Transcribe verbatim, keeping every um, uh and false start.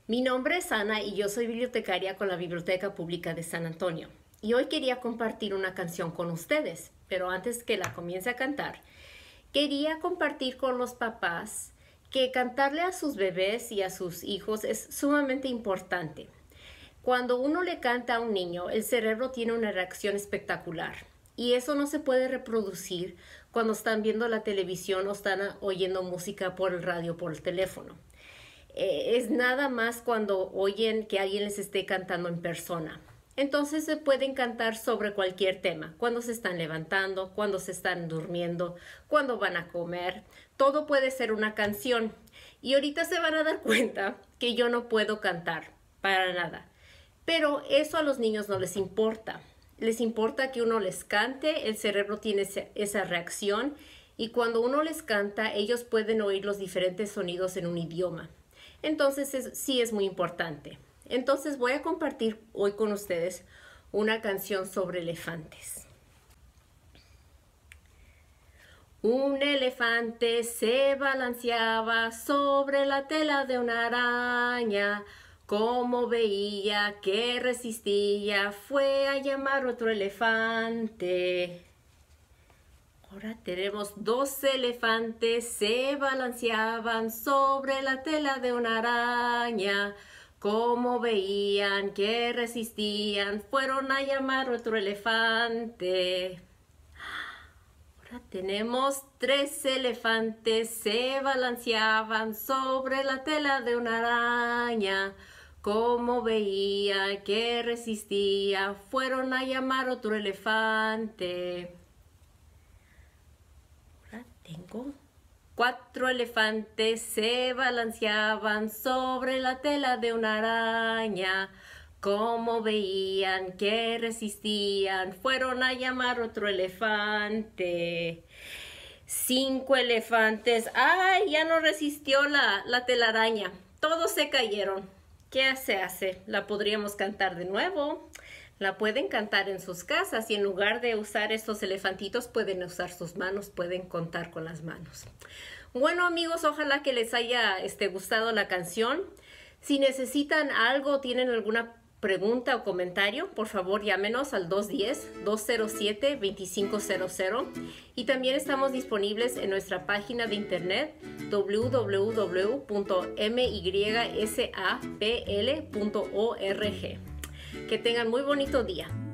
Mi nombre es Ana y yo soy bibliotecaria con la Biblioteca Pública de San Antonio. Y hoy quería compartir una canción con ustedes, pero antes que la comience a cantar, quería compartir con los papás que cantarle a sus bebés y a sus hijos es sumamente importante. Cuando uno le canta a un niño, el cerebro tiene una reacción espectacular y eso no se puede reproducir cuando están viendo la televisión o están oyendo música por el radio o por el teléfono. Eh, es nada más cuando oyen que alguien les esté cantando en persona. Entonces se pueden cantar sobre cualquier tema, cuando se están levantando, cuando se están durmiendo, cuando van a comer. Todo puede ser una canción. Y ahorita se van a dar cuenta que yo no puedo cantar para nada. Pero eso a los niños no les importa. Les importa que uno les cante, el cerebro tiene esa reacción y cuando uno les canta, ellos pueden oír los diferentes sonidos en un idioma. Entonces es, sí es muy importante. Entonces voy a compartir hoy con ustedes una canción sobre elefantes. Un elefante se balanceaba sobre la tela de una araña. Como veía que resistía, fue a llamar otro elefante. Ahora tenemos dos elefantes, se balanceaban sobre la tela de una araña. Como veían que resistían, fueron a llamar otro elefante. Ahora tenemos tres elefantes, se balanceaban sobre la tela de una araña. Como veían que resistía, fueron a llamar otro elefante. Ahora tengo cuatro elefantes, se balanceaban sobre la tela de una araña. Como veían que resistían, fueron a llamar otro elefante. Cinco elefantes, ¡ay! Ya no resistió la, la telaraña. Todos se cayeron. ¿Qué se hace? ¿La podríamos cantar de nuevo? La pueden cantar en sus casas y en lugar de usar estos elefantitos pueden usar sus manos, pueden contar con las manos. Bueno amigos, ojalá que les haya este, gustado la canción. Si necesitan algo, tienen alguna pregunta o comentario, por favor llámenos al dos uno cero, dos cero siete, dos cinco cero cero y también estamos disponibles en nuestra página de internet w w w punto mysapl punto org. Que tengan muy bonito día.